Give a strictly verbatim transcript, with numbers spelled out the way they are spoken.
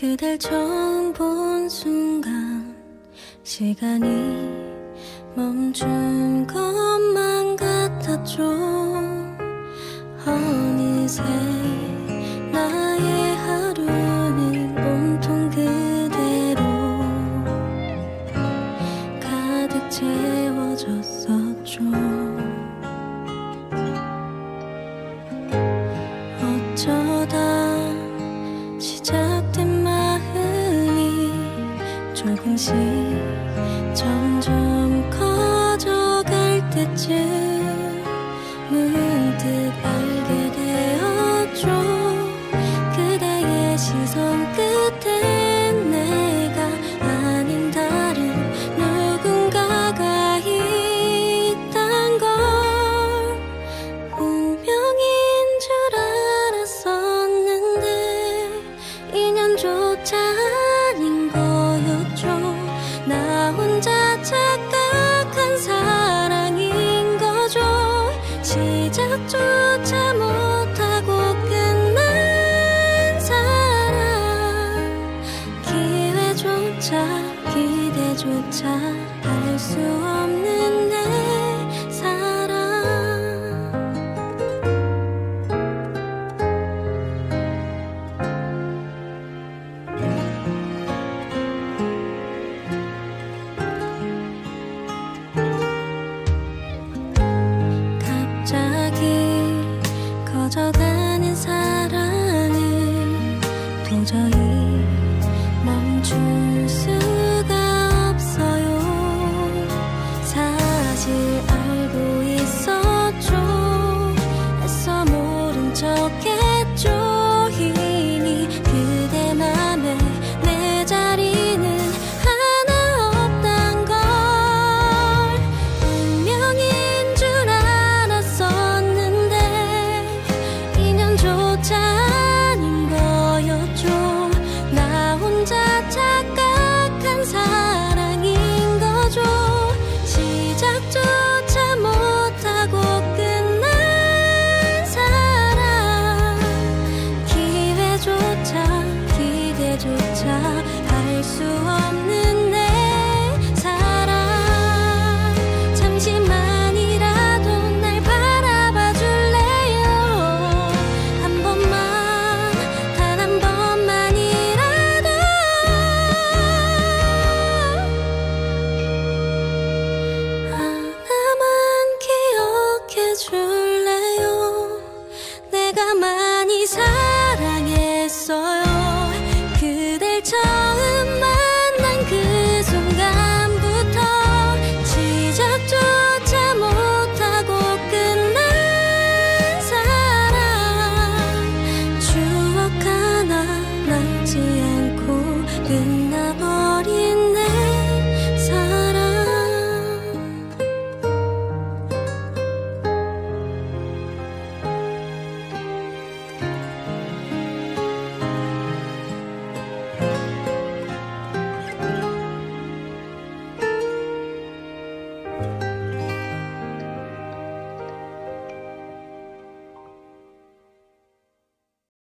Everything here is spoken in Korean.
그댈 처음 본 순간 시간이 멈춘 것만 같았죠. 어느새 나의 하루는 온통 그대로 가득 채워졌었죠. 어쩌다 시작된 마음이 조금씩 점점 커져갈 때쯤 문득 알게 되었죠. 그대의 시선 끝에 내가 아닌 다른 누군가가 있단 걸 운명인 줄 알았었는데 인연조차 아닌 거였죠. 나 혼자 착각한 사랑인 거죠. 시작조차 못하고 끝난 사랑, 기회조차 기대조차 할 수 없는 내 사랑. 갑자기 커져가는 사랑을 도저히 멈출